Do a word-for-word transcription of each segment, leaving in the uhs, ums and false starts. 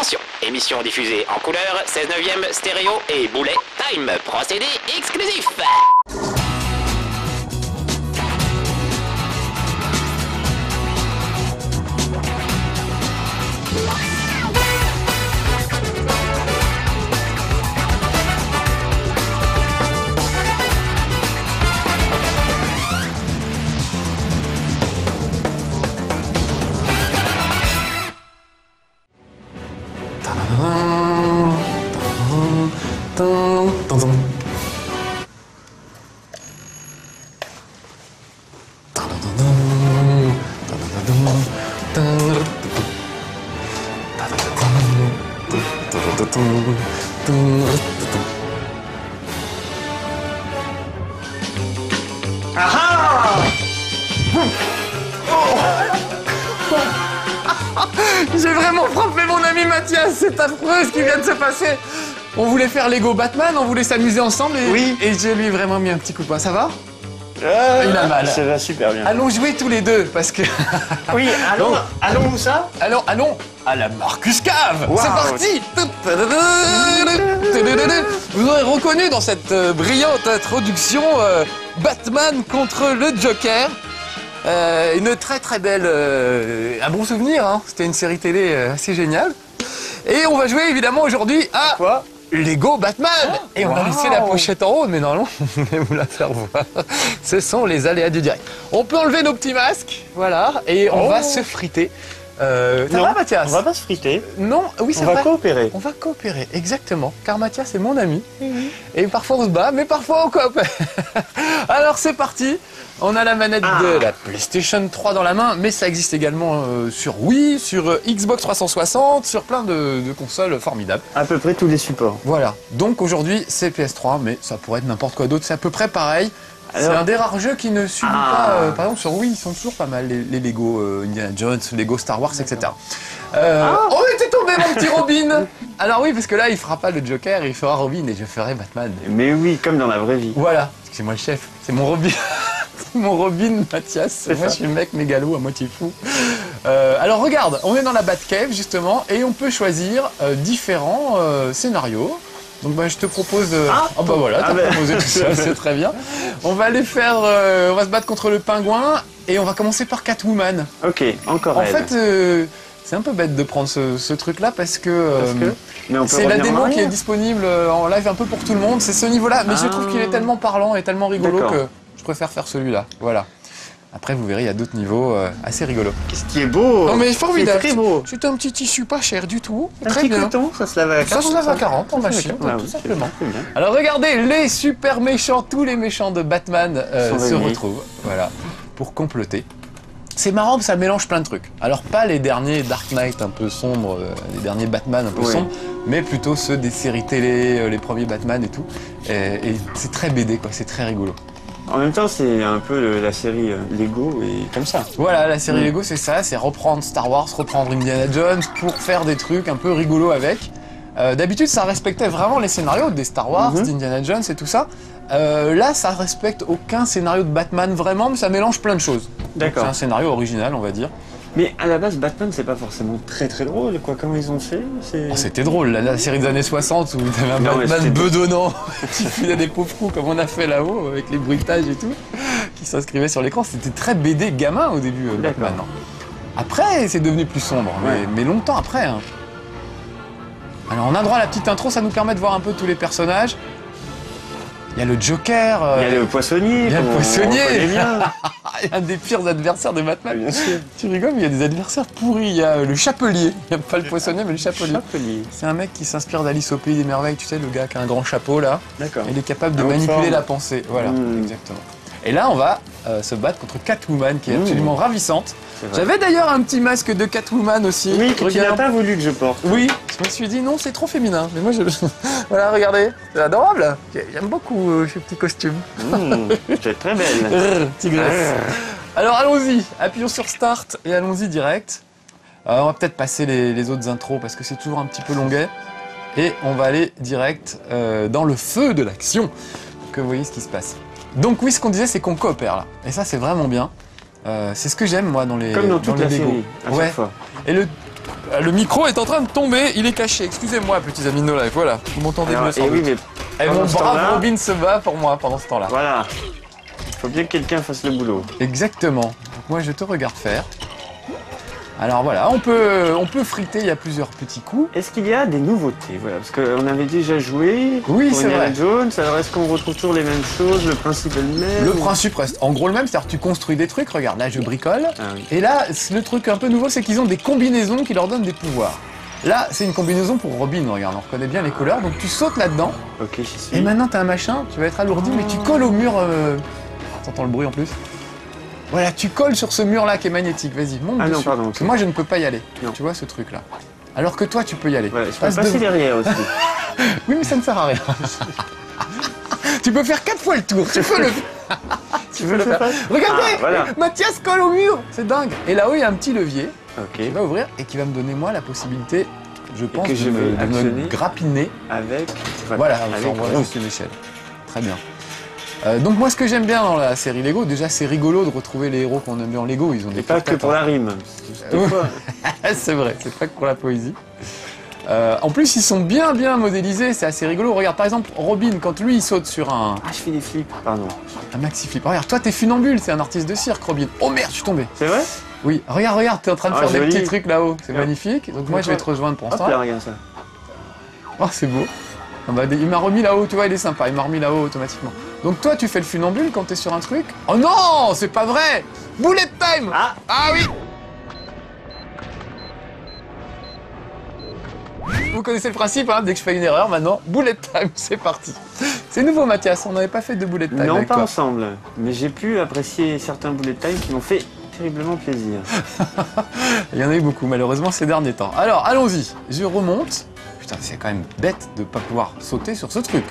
Attention, émission diffusée en couleur, seize neuvième stéréo et boulet time, procédé exclusif. J'ai vraiment frappé mon ami Mathias, c'est affreux ce qui vient de se passer. On voulait faire Lego Batman, on voulait s'amuser ensemble et, oui. et je lui ai vraiment mis un petit coup de poing. Ça va? euh, Il a mal. Ça va super bien. Allons jouer tous les deux parce que... Oui, allons, Donc, allons où ça? Alors, allons à la Marcus Cave. Wow. C'est parti. Vous aurez reconnu dans cette euh, brillante introduction euh, Batman contre le Joker. Euh, une très très belle, euh, un bon souvenir, hein. C'était une série télé euh, assez géniale. Et on va jouer évidemment aujourd'hui à quoi Lego Batman. Oh, et on wow. a laissé la pochette en haut, mais normalement, je vais vous la faire voir. Ce sont les aléas du direct. On peut enlever nos petits masques, voilà, et on oh. va se friter. Euh, ça non, va, Mathias? On va pas se friter. Non, oui, c'est vrai. On va coopérer. On va coopérer, exactement. Car Mathias est mon ami. Mmh. Et parfois on se bat, mais parfois on coopère. Alors c'est parti. On a la manette ah. de la PlayStation trois dans la main, mais ça existe également euh, sur Wii, sur euh, Xbox trois cent soixante, sur plein de, de consoles formidables. À peu près tous les supports. Voilà. Donc aujourd'hui c'est P S trois, mais ça pourrait être n'importe quoi d'autre. C'est à peu près pareil. C'est un des rares jeux qui ne subit ah. pas, euh, par exemple sur Wii, ils sont toujours pas mal, les, les Lego euh, Indiana Jones, Lego Star Wars, et cetera. Euh, ah. Oh, mais t'es tombé mon petit Robin. Alors oui, parce que là, il fera pas le Joker, il fera Robin et je ferai Batman. Mais oui, comme dans la vraie vie. Voilà, c'est moi le chef, c'est mon Robin. Mon Robin, Mathias, moi je suis le mec mégalo à moitié fou. Euh, alors regarde, on est dans la Batcave justement, et on peut choisir euh, différents euh, scénarios. Donc bah, je te propose... Euh... Ah, oh bah voilà, t'as ah bah... proposé tout ça, c'est très bien. On va aller faire... Euh, on va se battre contre le pingouin et on va commencer par Catwoman. Ok, encore En elle. fait, euh, c'est un peu bête de prendre ce, ce truc-là parce que... Euh, que... c'est la démo qui est disponible en live un peu pour tout le monde, c'est ce niveau-là. Mais ah. je trouve qu'il est tellement parlant et tellement rigolo que je préfère faire celui-là. Voilà. Après, vous verrez, il y a d'autres niveaux euh, assez rigolos. Qu'est-ce qui est beau? Non mais formidable. C'est très beau. C'est un petit tissu pas cher du tout. Un très petit bien. coton, ça se lave à quarante. Ça se lave à quarante en machine, ah, tout oui, simplement. Alors regardez, les super méchants, tous les méchants de Batman euh, se retrouvent, voilà, pour comploter. C'est marrant parce que ça mélange plein de trucs. Alors pas les derniers Dark Knight un peu sombres, euh, les derniers Batman un peu oui. sombres, mais plutôt ceux des séries télé, euh, les premiers Batman et tout. Et, et c'est très B D quoi, c'est très rigolo. En même temps, c'est un peu le, la série Lego et comme ça. Voilà, la série mmh. Lego, c'est ça, c'est reprendre Star Wars, reprendre Indiana Jones pour faire des trucs un peu rigolos avec. Euh, D'habitude, ça respectait vraiment les scénarios des Star Wars, mmh. d'Indiana Jones et tout ça. Euh, là, ça respecte aucun scénario de Batman vraiment, mais ça mélange plein de choses. D'accord. C'est un scénario original, on va dire. Mais à la base, Batman, c'est pas forcément très très drôle, quoi. Comment ils ont fait? Oh, c'était drôle, la, la série des années soixante où t'avais un non, Batman bedonnant qui filait des pauvres coups comme on a fait là-haut avec les bruitages et tout, qui s'inscrivait sur l'écran. C'était très B D gamin au début, Batman. Après, c'est devenu plus sombre, ouais. mais, mais longtemps après. Hein. Alors, on a droit à la petite intro, ça nous permet de voir un peu tous les personnages. Il y a le Joker. Euh, il y a le poissonnier. Il y a le poissonnier. Il y a un des pires adversaires de Batman. Bien sûr. Tu rigoles, mais il y a des adversaires pourris. Il y a le chapelier. Il n'y a pas le poissonnier, mais le chapelier. chapelier. C'est un mec qui s'inspire d'Alice au Pays des Merveilles. Tu sais, le gars qui a un grand chapeau là. D'accord. Il est capable de un manipuler forme. la pensée. Voilà, mmh. exactement. Et là, on va euh, se battre contre Catwoman, qui est mmh. absolument ravissante. J'avais d'ailleurs un petit masque de Catwoman aussi. Oui, que tu n'as pas voulu que je porte. Oui, je me suis dit non, c'est trop féminin. Mais moi, je... voilà, regardez, c'est adorable. J'aime beaucoup euh, ces petits costumes. Mmh, c'est très belle. Tigresse. Alors allons-y, appuyons sur Start et allons-y direct. Euh, on va peut-être passer les, les autres intros parce que c'est toujours un petit peu longuet. Et on va aller direct euh, dans le feu de l'action. Que vous voyez ce qui se passe. Donc oui, ce qu'on disait, c'est qu'on coopère là. Et ça, c'est vraiment bien. Euh, c'est ce que j'aime moi dans les Comme dans, dans toute les la Lego. série, à ouais. chaque fois. Et le Le micro est en train de tomber, il est caché. Excusez-moi, petits amis de No Life, voilà. Vous m'entendez mieux sans oui, doute. mais Et mon brave Robin se bat pour moi pendant ce temps-là. Voilà. Il faut bien que quelqu'un fasse le boulot. Exactement. Donc moi, je te regarde faire. Alors voilà, on peut, on peut friter, il y a plusieurs petits coups. Est-ce qu'il y a des nouveautés? Voilà, parce qu'on avait déjà joué. Oui, pour c'est vrai. Jones. Alors est-ce qu'on retrouve toujours les mêmes choses? Le principe est le même? Le principe reste en gros le même, c'est-à-dire que tu construis des trucs. Regarde, là je bricole. Ah, oui. Et là, le truc un peu nouveau, c'est qu'ils ont des combinaisons qui leur donnent des pouvoirs. Là, c'est une combinaison pour Robin, regarde, on reconnaît bien les couleurs. Donc tu sautes là-dedans. Ok, j'y suis. Et maintenant, tu as un machin, tu vas être alourdi, mais tu colles au mur. Euh... T'entends le bruit en plus? Voilà, tu colles sur ce mur-là qui est magnétique. Vas-y, monte Ah dessus. non, pardon. Parce que moi, je ne peux pas y aller. Non. Tu vois ce truc-là. Alors que toi, tu peux y aller. Ouais, je peux Passe passer devant. derrière aussi. Oui, mais ça ne sert à rien. Tu peux faire quatre fois le tour. Tu peux le Tu veux le faire? Regardez, Ah, voilà. Mathias colle au mur. C'est dingue. Et là-haut, il y a un petit levier Ok. qui va ouvrir et qui va me donner, moi, la possibilité, je pense, que je de, me, vais de me actionner. grappiner. Avec. Voilà, avec ça envoie Roux. juste une échelle. Très bien. Euh, donc moi, ce que j'aime bien dans la série Lego, déjà, c'est rigolo de retrouver les héros qu'on aime bien en Lego. Ils ont des Et pas que pour la rime. Des Ouais. fois, C'est vrai, c'est pas que pour la poésie. Euh, en plus, ils sont bien bien modélisés, c'est assez rigolo. Regarde, par exemple, Robin, quand lui il saute sur un, Ah, je fais des flips, pardon. un maxi flip. Regarde, toi t'es funambule, c'est un artiste de cirque, Robin. Oh merde, je suis tombé. C'est vrai? Oui, regarde, regarde, t'es en train de Ah, faire des joli. petits trucs là-haut. C'est Ouais. magnifique. Donc moi, je vais te rejoindre pour Hop ça. là, regarde ça. Oh, c'est beau. Ah bah, il m'a remis là-haut, tu vois, il est sympa. Il m'a remis là-haut automatiquement. Donc toi, tu fais le funambule quand t'es sur un truc. Oh non, c'est pas vrai. Bullet time. Ah! Ah oui. Vous connaissez le principe, hein, dès que je fais une erreur, maintenant, bullet time, c'est parti. C'est nouveau, Mathias, on n'avait pas fait de bullet time Non, avec pas toi. ensemble. Mais j'ai pu apprécier certains bullet time qui m'ont fait terriblement plaisir. Il y en a eu beaucoup, malheureusement, ces derniers temps. Alors, allons-y, je remonte. Putain, c'est quand même bête de ne pas pouvoir sauter sur ce truc.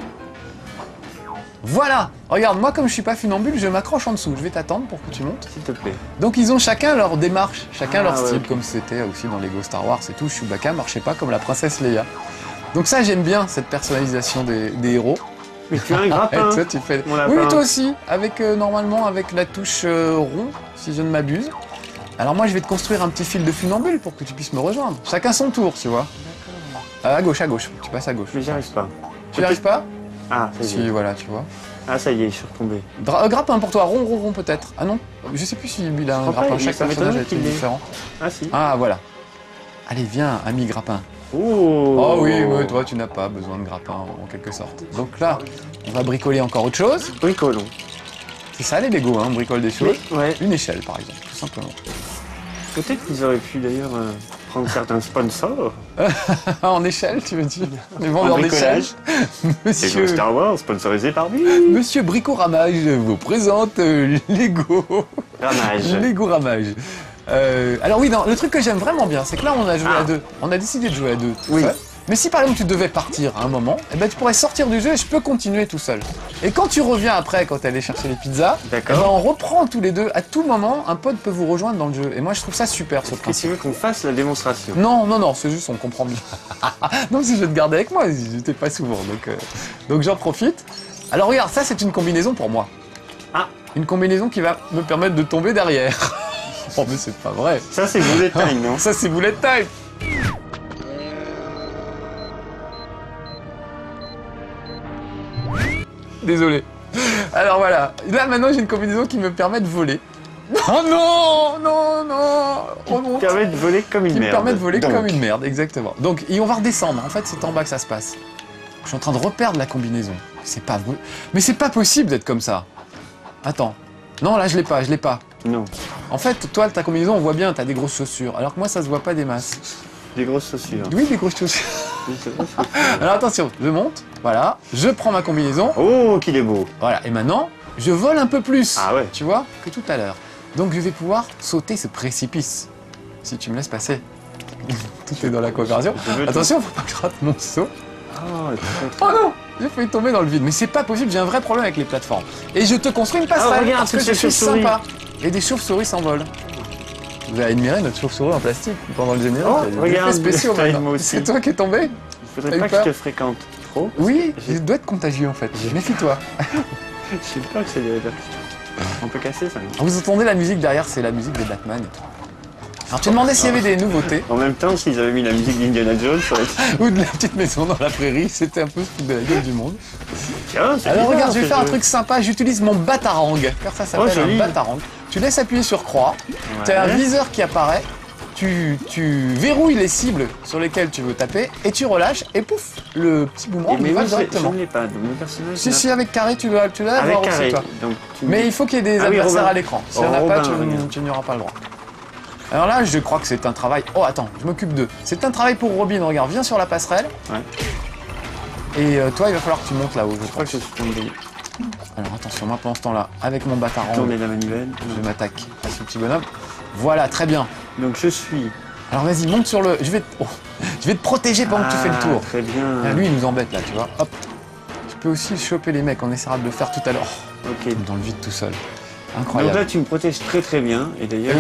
Voilà. Regarde, moi, comme je suis pas funambule, je m'accroche en dessous. Je vais t'attendre pour que tu montes. S'il te plaît. Donc ils ont chacun leur démarche, chacun Ah, leur ouais, style, ok. comme c'était aussi dans Lego Star Wars et tout. Chewbacca marchait pas comme la princesse Leia. Donc ça, j'aime bien cette personnalisation des, des héros. Mais tu as un Et grappin. toi, tu fais... mon lapin. Oui, mais toi aussi, avec euh, normalement avec la touche euh, rond, si je ne m'abuse. Alors moi, je vais te construire un petit fil de funambule pour que tu puisses me rejoindre. Chacun son tour, tu vois. Euh, à gauche, à gauche. Tu passes à gauche. Mais j'y arrive pas. Tu n'y arrives pas? Ah, ça y Si, est. voilà, tu vois. Ah, ça y est, je suis retombé. Dra- euh, grappin pour toi, rond, rond, rond peut-être. Ah non, je sais plus si il a un crois pas, grappin. il- Chaque ça personnage a m'étonnerait été qu'il l'ait. différent. Ah, si. Ah voilà. Allez, viens, ami grappin. Oh. Oh oui, mais toi tu n'as pas besoin de grappin en quelque sorte. Donc là, on va bricoler encore autre chose. Bricolons. C'est ça les Lego, hein, on bricole des choses. Mais, ouais. Une échelle par exemple, tout simplement. Peut-être qu'ils auraient pu d'ailleurs euh, prendre certains sponsors. En échelle, tu veux dire? Les vendeurs d'échelle. bricolage. Monsieur, Star Wars, sponsorisé par lui. Monsieur Bricoramage vous présente euh, Lego. Ramage. Lego Ramage. Euh, alors oui, non, le truc que j'aime vraiment bien, c'est que là on a joué Ah. à deux. On a décidé de jouer à deux tout Oui. seul. Mais si par exemple tu devais partir à un moment, eh ben, tu pourrais sortir du jeu et je peux continuer tout seul. Et quand tu reviens après, quand tu allais chercher les pizzas, eh D'accord. ben, on reprend tous les deux. À tout moment, un pote peut vous rejoindre dans le jeu. Et moi je trouve ça super ce Est-ce que tu principe. veux qu'on fasse la démonstration? Non, non, non, c'est juste on comprend bien. Non, si je vais te garder avec moi, j'étais pas souvent, donc, euh, donc j'en profite. Alors regarde, ça c'est une combinaison pour moi. Ah. Une combinaison qui va me permettre de tomber derrière. Oh mais c'est pas vrai. Ça, c'est bullet time, non? Ça c'est bullet time. Désolé. Alors voilà, là maintenant j'ai une combinaison qui me permet de voler. Oh non, non, non. Qui Oh non. te permet de voler comme une Qui me merde. permet de voler Donc, comme une merde, exactement. Donc et on va redescendre. En fait, c'est en bas que ça se passe. Je suis en train de reperdre la combinaison. C'est pas vrai. Mais c'est pas possible d'être comme ça. Attends. Non, là je l'ai pas, je l'ai pas. Non. En fait, toi, ta combinaison, on voit bien, t'as des grosses chaussures. Alors que moi, ça se voit pas des masses. Des grosses chaussures. Oui, des grosses chaussures. Des grosses chaussures. Alors attention, je monte, voilà, je prends ma combinaison, Oh, qu'il est beau. voilà, et maintenant, je vole un peu plus, Ah ouais. tu vois, que tout à l'heure. Donc je vais pouvoir sauter ce précipice, si tu me laisses passer. Tout est dans la coopération. Je veux Attention, faut pas que je rate mon saut. Ah, très, Oh non, j'ai failli tomber dans le vide, mais c'est pas possible, j'ai un vrai problème avec les plateformes. Et je te construis une passerelle, Ah, regarde, parce que toutes je ces suis chauves-souris. sympa. Et des chauves-souris s'envolent. Vous avez admiré notre chauve-souris en plastique pendant le générique. Oh, il y a des regarde, effets spéciaux ça arrive maintenant. moi aussi. C'est toi qui es tombé? Il T'as faudrait eu pas que peur je te fréquente trop. Oui, J'ai- il doit être contagieux en fait. Méfie-toi. J'ai peur que ça ait des répercussions. On peut casser ça. non? Vous entendez la musique derrière, c'est la musique des Batman et tout. Alors tu demandais s'il y avait des nouveautés. En même temps, s'ils avaient mis la musique d'Indiana Jones, ça aurait été... Ou de la petite maison dans la prairie, c'était un peu ce truc de la gueule du monde. Tiens, c'est Alors bizarre, regarde, je vais ce faire un jeu. truc sympa, j'utilise mon batarang, car ça s'appelle Oh, joli. un batarang. Tu laisses appuyer sur croix, tu as un Ouais. viseur qui apparaît, tu, tu verrouilles les cibles sur lesquelles tu veux taper, et tu relâches, et pouf, le petit Et boomerang mais il va oui, je, je directement. ne l'ai pas, donc mon personnage... Si, n'a- si, avec carré, tu dois, tu dois Avec avoir carré, aussi, toi. donc tu me Mais dis- il faut qu'il y ait des Ah oui, adversaires Robin. à l'écran. Si il n'y en a Oh, pas, Robin, tu, regarde. tu n'y auras pas le droit. Alors là, je crois que c'est un travail... Oh, attends, je m'occupe d'eux. C'est un travail pour Robin, regarde, viens sur la passerelle. Ouais. Et euh, toi, il va falloir que tu montes là-haut, je Je crois crois. que je suis tombé. Alors attention, moi pendant ce temps-là, avec mon batarang, Tourner la manivelle. je m'attaque à ce petit bonhomme. Voilà, très bien. Donc je suis... Alors vas-y, monte sur le... Je vais te, oh, je vais te protéger pendant que tu fais le Ah, tour. Très bien. Ah, lui, il nous embête là, tu vois. Hop. Tu peux aussi choper les mecs, on essaiera de le faire tout à l'heure. Ok. Dans le vide tout seul. Donc Incroyable. là, tu me protèges très très bien. Et d'ailleurs...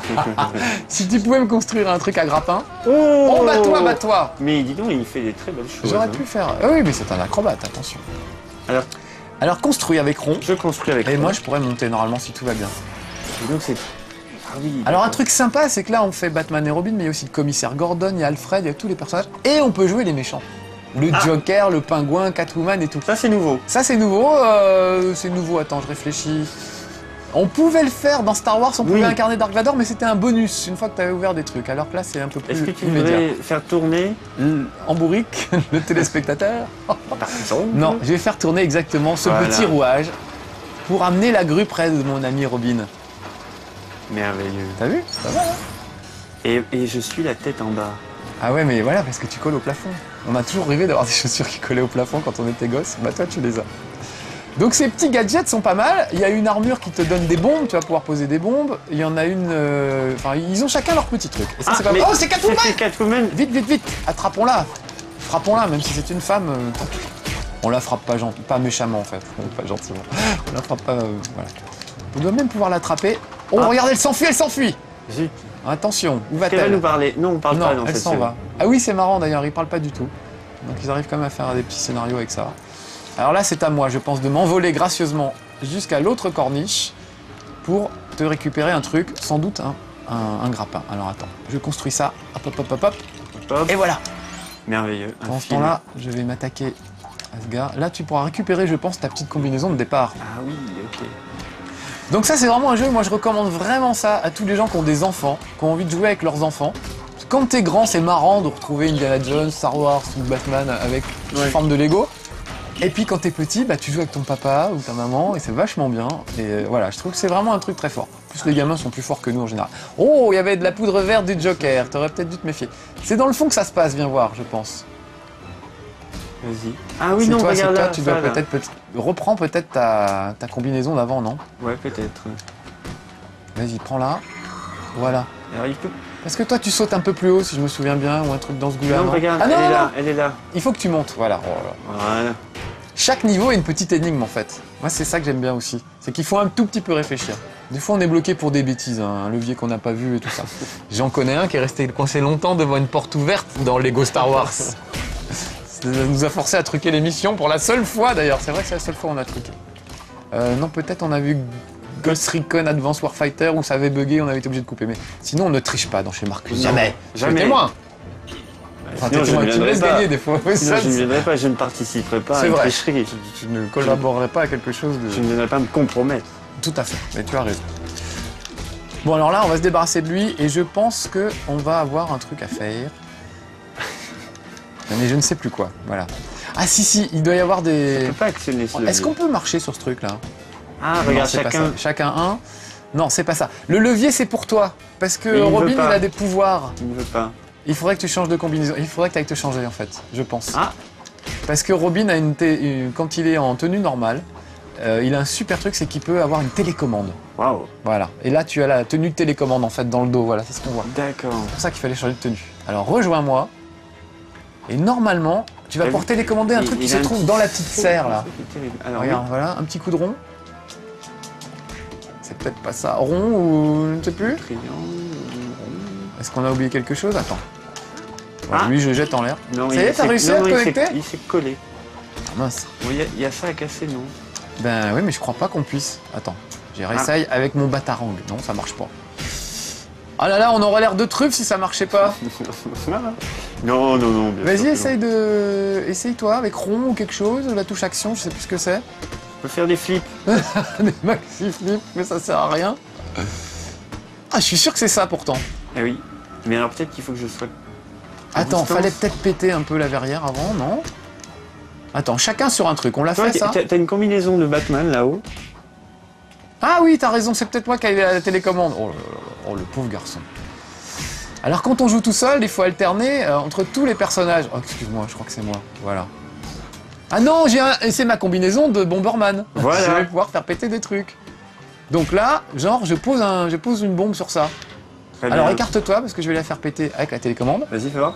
Si tu pouvais me construire un truc à grappin... oh, Oh, bats-toi, bats-toi. Mais dis donc, il fait des très belles choses. J'aurais hein. pu faire... Ah oui, mais c'est un acrobate, attention. Alors, Alors construis avec rond. je construis avec Et toi. moi, je pourrais monter normalement si tout va bien. Et donc c'est... Ah oui, Alors un d'accord. truc sympa, c'est que là on fait Batman et Robin, mais il y a aussi le commissaire Gordon, il y a Alfred, il y a tous les personnages, et on peut jouer les méchants. Le Ah. Joker, le Pingouin, Catwoman et tout. Ça c'est nouveau. Ça c'est nouveau, euh, c'est nouveau, attends, je réfléchis. On pouvait le faire dans Star Wars, on Oui. pouvait incarner Dark Vador, mais c'était un bonus, une fois que tu avais ouvert des trucs. Alors que là c'est un peu plus Est-ce que tu immédiat. voudrais faire tourner L- En bourrique, le téléspectateur. par exemple Non, je vais faire tourner exactement ce Voilà. petit rouage pour amener la grue près de mon ami Robin. Merveilleux. T'as vu? Ça va, hein? Et, et je suis la tête en bas. Ah ouais, mais voilà, parce que tu colles au plafond. On a toujours rêvé d'avoir des chaussures qui collaient au plafond quand on était gosse. Bah toi, tu les as. Donc ces petits gadgets sont pas mal. Il y a une armure qui te donne des bombes, tu vas pouvoir poser des bombes. Il y en a une... euh, Enfin, ils ont chacun leur petit truc. Et ça, c'est pas mais mal. Oh, c'est Catwoman! C'est Catwoman. Vite, vite, vite! Attrapons-la! Frappons-la, même si c'est une femme. euh, tant pis. On la frappe pas, gent- pas méchamment, en fait. Pas gentiment. On la frappe pas... euh, voilà. On doit même pouvoir l'attraper. Oh, Ah. regardez, elle s'enfuit, elle s'enfuit! Zut. Attention, où Elle va va-t-elle? nous parler. Non, on parle Non, pas dans elle cette s'en série. va. Ah oui, c'est marrant d'ailleurs, ils parlent pas du tout. Donc ils arrivent quand même à faire des petits scénarios avec ça. Alors là, c'est à moi, je pense, de m'envoler gracieusement jusqu'à l'autre corniche pour te récupérer un truc, sans doute un, un, un grappin. Alors attends, je construis ça, hop hop hop hop hop, Hop. et voilà. Merveilleux. Un Pendant ce fil. temps-là, je vais m'attaquer à ce gars. Là, tu pourras récupérer, je pense, ta petite combinaison de départ. Ah oui, ok. Donc ça, c'est vraiment un jeu, moi je recommande vraiment ça à tous les gens qui ont des enfants, qui ont envie de jouer avec leurs enfants. Quand t'es grand, c'est marrant de retrouver Indiana Jones, Star Wars ou Batman avec sous Ouais. forme de Lego. Et puis quand t'es petit, bah, tu joues avec ton papa ou ta maman et c'est vachement bien. Et euh, voilà, je trouve que c'est vraiment un truc très fort. En plus, les gamins sont plus forts que nous en général. Oh, il y avait de la poudre verte du Joker, t'aurais peut-être dû te méfier. C'est dans le fond que ça se passe, viens voir, je pense. Vas-y. Ah oui, c'est non, toi, c'est regarde toi, là. tu ça, dois là. peut-être... peut- Reprends peut-être ta, ta combinaison d'avant, non? Ouais, peut-être. Vas-y, prends-la. Voilà. Alors il peut... Parce que toi, tu sautes un peu plus haut, si je me souviens bien, ou un truc dans ce goût-là. Non, non regarde, Ah non, elle est non, là, non. elle est là. Il faut que tu montes, voilà. Oh là là. Voilà. Chaque niveau est une petite énigme en fait. Moi, c'est ça que j'aime bien aussi. C'est qu'il faut un tout petit peu réfléchir. Des fois, on est bloqué pour des bêtises, hein, un levier qu'on n'a pas vu et tout ça. J'en connais un qui est resté coincé longtemps devant une porte ouverte dans Lego Star Wars. Ça nous a forcé à truquer l'émission pour la seule fois d'ailleurs. C'est vrai que c'est la seule fois où on a truqué. Euh, non, peut-être on a vu Ghost Recon Advance Warfighter où ça avait bugué, on avait été obligé de couper. Mais sinon, on ne triche pas dans chez Marcus. Non, Jamais. jamais. Je suis témoin. Enfin, Sinon, t'es je témoin, ne tu me viendrai laisses pas. gagner des fois. Ouais, Sinon, ça, je ne c'est- viendrai pas, je ne participerai pas à C'est une vrai. tricherie. tu ne collaborerais pas à quelque chose de... Je ne viendrai pas me compromettre. Tout à fait, mais tu as raison. Bon alors là, on va se débarrasser de lui et je pense que on va avoir un truc à faire. Mais je ne sais plus quoi, voilà. Ah si si, il doit y avoir Je des... ne peux pas actionner ce Est-ce levier. qu'on peut marcher sur ce truc là? Ah, Non, regarde, c'est pas chacun... ça. Chacun un. Non, c'est pas ça. Le levier c'est pour toi, parce que Mais il veut Robin il pas. a des pouvoirs. Il ne veut pas. Il faudrait que tu changes de combinaison. Il faudrait que tu ailles te changer en fait, je pense. Ah, Parce que Robin a une, té- une- quand il est en tenue normale, euh, il a un super truc, c'est qu'il peut avoir une télécommande. waouh. Voilà. Et là, tu as la tenue de télécommande en fait dans le dos. Voilà, c'est ce qu'on voit. D'accord. C'est pour ça qu'il fallait changer de tenue. Alors rejoins-moi. Et normalement, tu vas Ah, pouvoir télécommander un il- truc qui il se a un trouve petit dans la petite feu, serre là. c'est terrible. Alors, Regarde, voilà, un petit coup de rond. C'est peut-être pas ça. Rond ou je ne sais plus. oui, triangle, Est-ce qu'on a oublié quelque chose? Attends. Voilà, Ah. lui, je jette en l'air. rond. Non, Ça y il est, t'as s'est- réussi non, à non, te il s'est- connecter? Il s'est collé. Ah, mince. Bon, Il y, a- il y a ça à casser, non? Ben oui, mais je crois pas qu'on puisse. Attends, j'y Ah. réessaye avec mon batarang. Non, ça marche pas. Ah là là, on aurait l'air de truffes si ça marchait pas. Non, non, non. Vas-y, essaye de... Essaye toi avec rond ou quelque chose, la touche action, je sais plus ce que c'est. On peut faire des flips. Des maxi flips, mais ça sert à rien. Ah, je suis sûr que c'est ça pourtant. Eh oui. Mais alors peut-être qu'il faut que je sois... Attends, fallait peut-être péter un peu la verrière avant, non? Attends, chacun sur un truc, on l'a fait ça? T'as une combinaison de Batman là-haut. Ah oui, t'as raison, c'est peut-être moi qui ai la télécommande. Oh, là là, oh, le pauvre garçon. Alors quand on joue tout seul, il faut alterner euh, entre tous les personnages. Oh, excuse-moi, je crois que c'est moi. Voilà. Ah non, j'ai un... c'est ma combinaison de Bomberman. Voilà. Je vais pouvoir faire péter des trucs. Donc là, genre, je pose, un... je pose une bombe sur ça. Très Alors bien. écarte-toi parce que je vais la faire péter avec la télécommande. Vas-y, fais voir.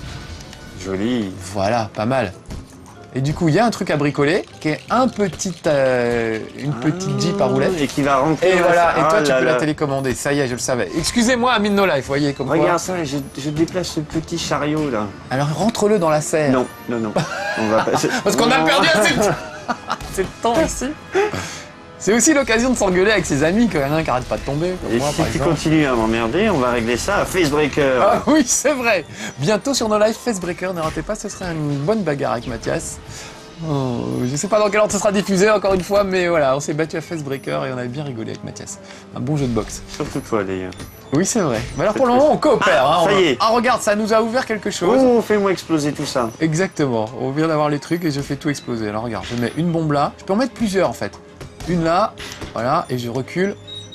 Joli. Voilà, pas mal. Et du coup, il y a un truc à bricoler qui est un petit, euh, une petite Jeep à roulettes. Et qui va rentrer. Et voilà, et toi Ah tu là peux là. la télécommander, ça y est, je le savais. Excusez-moi, Amine No Life, voyez comme Regarde quoi. ça, je, je déplace ce petit chariot là. Alors rentre-le dans la serre. Non, non, non. On va pas... Parce qu'on a Non. perdu assez de, assez de temps ici. C'est aussi l'occasion de s'engueuler avec ses amis, qu'il y en a un qui arrête pas de tomber. Comme Et moi, si par tu exemple. continues à m'emmerder, on va régler ça à Facebreaker. Ah oui, c'est vrai. Bientôt sur No Life Facebreaker, ne ratez pas, ce serait une bonne bagarre avec Mathias. Oh, je sais pas dans quel ordre ce sera diffusé encore une fois, mais voilà, on s'est battu à Facebreaker et on avait bien rigolé avec Mathias. Un bon jeu de boxe. Surtout toi d'ailleurs. Oui, c'est vrai. Mais alors pour le moment, on coopère. Ah, hein, ça on- y est. Ah, regarde, ça nous a ouvert quelque chose. Oh, fais-moi exploser tout ça. Exactement. On vient d'avoir les trucs et je fais tout exploser. Alors regarde, je mets une bombe là. Je peux en mettre plusieurs en fait. Une là, voilà, et je recule.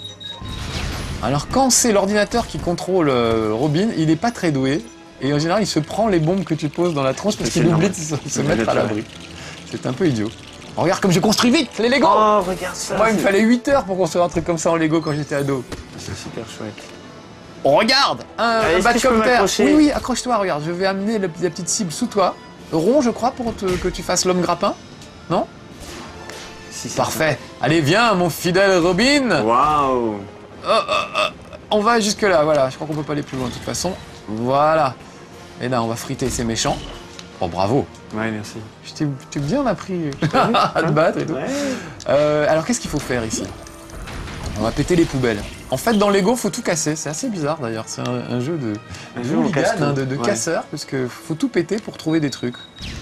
Alors quand c'est l'ordinateur qui contrôle euh, Robin, il n'est pas très doué. Et en général, il se prend les bombes que tu poses dans la tronche parce C'est qu'il oublie normal. de se, se C'est mettre à naturel. l'abri. C'est un peu idiot. Regarde comme je construis vite les Lego. Oh, regarde ça. Moi, il me c'est- fallait huit heures pour construire un truc comme ça en Lego quand j'étais ado. C'est super chouette. On regarde un, Ah, un est-ce que je peux badcopter. m'accrocher Oui, oui, accroche-toi, regarde. Je vais amener le- la petite cible sous toi. Rond, je crois, pour te- que tu fasses l'homme grappin. Non? Si, c'est Parfait. Allez, viens, mon fidèle Robin. ça. Waouh. On va jusque là, voilà. Je crois qu'on peut pas aller plus loin de toute façon. Voilà. Et là, on va friter ces méchants. Oh, bravo. Ouais, merci. Je t'ai t'ai bien appris à te battre et tout. Ouais. Euh, alors, qu'est-ce qu'il faut faire ici? On va péter les poubelles. En fait, dans Lego, faut tout casser. C'est assez bizarre d'ailleurs. C'est un, un jeu de, Un de jeu, on hooligan, casse tout. hein, de, de Ouais. casseur, parce que faut tout péter pour trouver des trucs.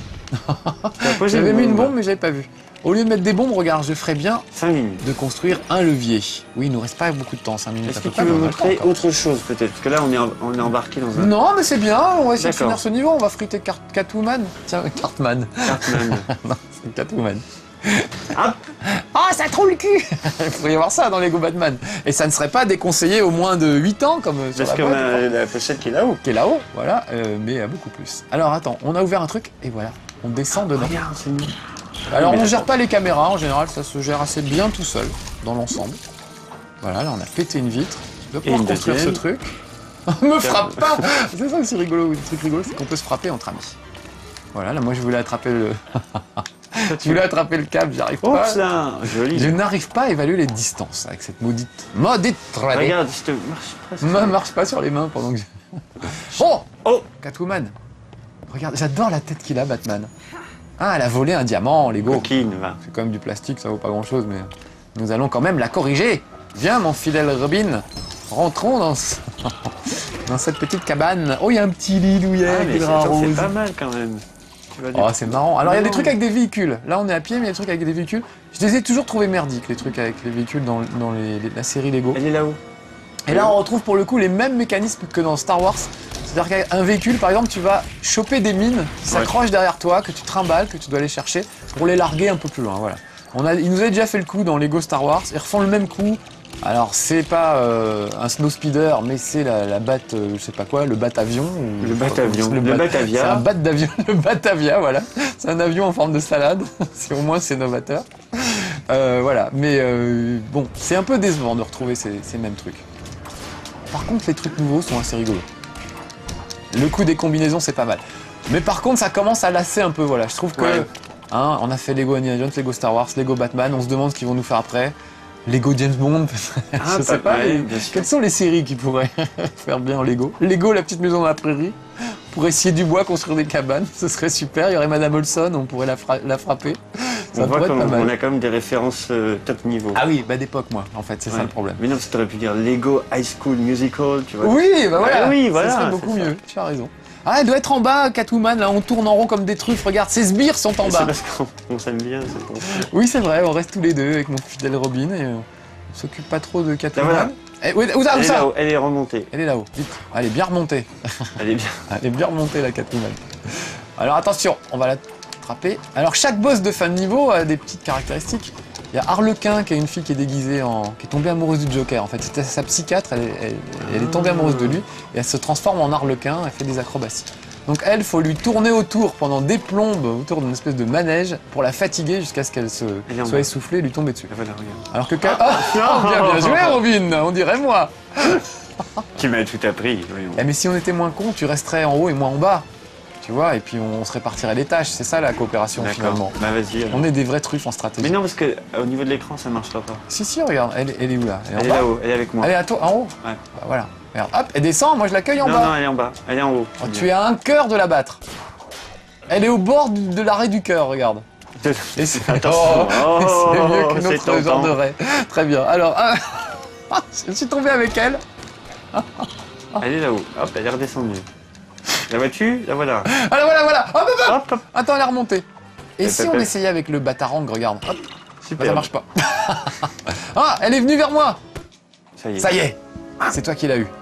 T'as posé J'avais mis une bombe. bombe, mais j'avais pas vu. Au lieu de mettre des bombes, regarde, je ferais bien cinq minutes. de construire un levier. Oui, il nous reste pas beaucoup de temps, cinq minutes. Est-ce à que peu tu près, veux mais on a le temps montrer encore. autre chose peut-être? Parce que là, on est, en- on est embarqué dans un Non, mais c'est bien, on va essayer de D'accord. finir ce niveau, on va friter Cat- Catwoman. Tiens, Cartman. Cartman. Non, c'est Catwoman. Hop. Ah, ça trouve le cul. Il pourrait y avoir ça dans Lego Batman. Et ça ne serait pas déconseillé au moins de huit ans, comme sur Parce la qu'on boîte, a la pochette qui est là-haut. qui est là-haut, voilà, euh, mais à beaucoup plus. Alors attends, on a ouvert un truc, et voilà, on descend dedans. Regarde, c'est nous. Alors mais on d'accord. gère pas les caméras, en général, ça se gère assez bien tout seul, dans l'ensemble. Voilà, là on a pété une vitre, de pouvoir une construire ce deuxième. truc. Me frappe pas. C'est ça aussi rigolo, le truc rigolo, c'est qu'on peut se frapper entre amis. Voilà, là moi je voulais attraper le... je voulais attraper le câble, j'y arrive Oh pas. là, joli. Je n'arrive pas à évaluer les distances avec cette maudite... Maudite tralée. Regarde, je te marche presque. Ne marche pas sur les mains pendant que je... Oh Oh. Catwoman. Regarde, j'adore la tête qu'il a, Batman. Ah, elle a volé un diamant, Lego. Coquine, va. C'est quand même du plastique, ça vaut pas grand-chose, mais nous allons quand même la corriger. Viens, mon fidèle Robin. Rentrons dans, ce- dans cette petite cabane. Oh, il y a un petit lit douillet Ah, avec mais des c'est draps attends, c'est roses. pas mal quand même. Tu vas Oh, dire- c'est marrant. Alors, il y a des Non. trucs avec des véhicules. Là, on est à pied, mais il y a des trucs avec des véhicules. Je les ai toujours trouvés merdiques, les trucs avec les véhicules dans, dans les- les- la série Lego. Elle est là-haut. Et là, on retrouve pour le coup les mêmes mécanismes que dans Star Wars. C'est-à-dire qu'un véhicule, par exemple, tu vas choper des mines qui s'accrochent derrière toi, que tu trimbales, que tu dois aller chercher pour les larguer un peu plus loin. Voilà. On a, ils nous avaient déjà fait le coup dans Lego Star Wars. Ils refont le même coup. Alors, c'est pas euh, un snow speeder, mais c'est la, la bat, euh, je sais pas quoi, le bat avion. ou- Le Bat-avion. Le bat- Batavia. C'est un bat d'avion, le Batavia, voilà. C'est un avion en forme de salade. C'est au moins c'est novateur. Euh, voilà. Mais euh, bon, c'est un peu décevant de retrouver ces, ces mêmes trucs. Par contre, les trucs nouveaux sont assez rigolos. Le coup des combinaisons, c'est pas mal. Mais par contre, ça commence à lasser un peu, voilà. Je trouve que, Ouais. hein, on a fait Lego Indiana Jones, Lego Star Wars, Lego Batman, on se demande ce qu'ils vont nous faire après. Lego James Bond, Ah, je sais pas- pas. ouais, mais bien sûr. quelles sont les séries qui pourraient faire bien en Lego? Lego, la petite maison dans la prairie. Pour essayer du bois, construire des cabanes, ce serait super. Il y aurait Madame Olson, on pourrait la, fra- la frapper. On voit qu'on a quand même des références euh, top niveau. Ah oui, bah d'époque moi, en fait, c'est ouais. ça le problème. Mais non, tu aurais pu dire Lego High School Musical, tu vois. Oui, bah voilà, ah, oui, voilà ça serait beaucoup mieux, tu as raison. Ah, elle doit être en bas, Catwoman, là, on tourne en rond comme des truffes, regarde, ses sbires sont en bas. C'est parce qu'on s'aime bien, c'est pour ça. Oui, c'est vrai, on reste tous les deux avec mon fidèle Robin et on s'occupe pas trop de Catwoman. Là, voilà. Et, où, où, elle, est là elle est remontée. Elle est là-haut, vite. Elle est bien remontée. Elle est bien. Elle est bien remontée, la Catwoman. Alors attention, on va la attraper. Alors chaque boss de fin de niveau a des petites caractéristiques. Il y a Harlequin qui est une fille qui est déguisée en... qui est tombée amoureuse du Joker. En fait, c'était sa psychiatre, elle est, elle, elle est tombée amoureuse de lui et elle se transforme en Harlequin, elle fait des acrobaties. Donc elle, il faut lui tourner autour pendant des plombes autour d'une espèce de manège pour la fatiguer jusqu'à ce qu'elle se soit essoufflée et lui tomber dessus. Voilà, alors que... Ah, oh, bien, bien joué Robin, on dirait moi. Tu m'as tout appris. Oui, eh, mais si on était moins con, tu resterais en haut et moi en bas. Tu vois, et puis on se répartirait les tâches, c'est ça la coopération finalement. Bah vas-y. On est des vrais truffes en stratégie. Mais non, parce qu'au niveau de l'écran, ça marchera pas. Si, si, regarde, elle, elle est où là? Elle, elle est là-haut, elle est avec moi. Elle est à toi, en haut? Ouais. Bah voilà. Regarde, hop, elle descend, moi je l'accueille en non, bas. Non, non, elle est en bas, elle est en haut. Oh, tu es à un cœur de la battre. Elle est au bord du, de l'arrêt du cœur, regarde. Et c'est oh, oh, mieux que notre genre de raie. Très bien. Alors, euh... je suis tombé avec elle. Elle est là-haut, hop, elle est redescendue. La vois-tu? La voilà. Ah la voilà, voilà. Hop, hop, hop. Hop, hop. Attends, elle est remontée. Et elle si on essayait avec le batarang, regarde. Hop. Super. Bah, ça marche pas. Ah, elle est venue vers moi. Ça y est. Ça y est. C'est toi qui l'as eu.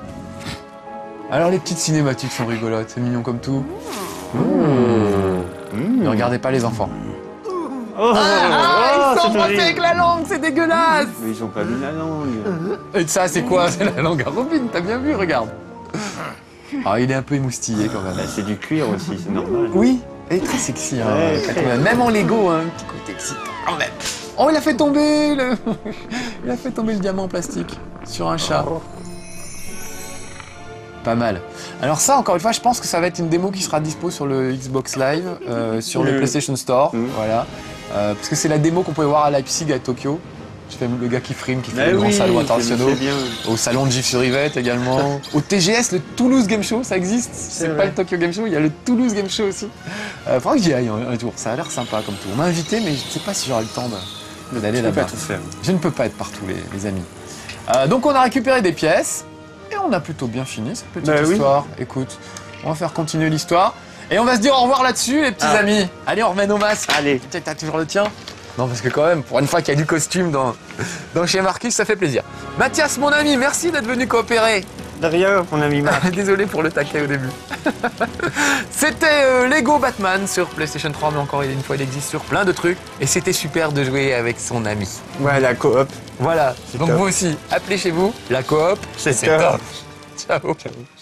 Alors les petites cinématiques sont rigolotes, c'est mignon comme tout. Mmh. Mmh. Ne regardez pas les enfants. Oh, ah, ah, oh, ils sont frottés avec la langue, c'est dégueulasse. Mais ils ont pas vu la langue. Et ça, c'est quoi? C'est la langue à Robin, t'as bien vu, regarde. Ah, il est un peu émoustillé quand même. Bah, c'est du cuir aussi, c'est normal. Oui, elle est très sexy. Hein, ouais, même en Lego, hein, un petit côté excitant quand même. Oh, il a fait tomber le... il a fait tomber le diamant en plastique sur un chat. Oh. Pas mal. Alors ça, encore une fois, je pense que ça va être une démo qui sera dispo sur le Xbox Live, euh, sur mmh. le PlayStation Store, mmh. voilà. Euh, parce que c'est la démo qu'on pouvait voir à Leipzig, à Tokyo. Je fais le gars qui frime, qui fait le oui, grand salon international. Au salon de GIF sur Yvette également. Au T G S, le Toulouse Game Show, ça existe. C'est pas le Tokyo Game Show, il y a le Toulouse Game Show aussi. Euh, faudra que j'y aille un jour, ça a l'air sympa comme tout. On m'a invité, mais je ne sais pas si j'aurai le temps d'aller là-bas. Je ne peux pas être partout, les, les amis. Euh, donc on a récupéré des pièces. Et on a plutôt bien fini cette petite bah histoire. Oui. Écoute, on va faire continuer l'histoire. Et on va se dire au revoir là-dessus, les petits ah. amis. Allez, on remet nos masques. Allez. T'as toujours le tien? Non, parce que quand même, pour une fois qu'il y a du costume dans, dans chez Marcus, ça fait plaisir. Mathias, mon ami, merci d'être venu coopérer. De rien, mon ami Marc. Désolé pour le taquet au début. C'était euh, Lego Batman sur PlayStation trois, mais encore une fois, il existe sur plein de trucs. Et c'était super de jouer avec son ami. Ouais, la coop. Voilà, donc top. Vous aussi, appelez chez vous. La coop, c'est top. top. Ciao. Ciao.